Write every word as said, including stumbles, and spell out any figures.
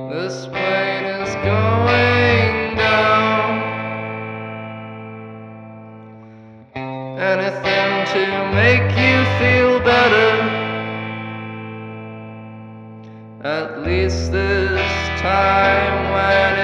This plane is going down. Anything to make you feel better. At least this time when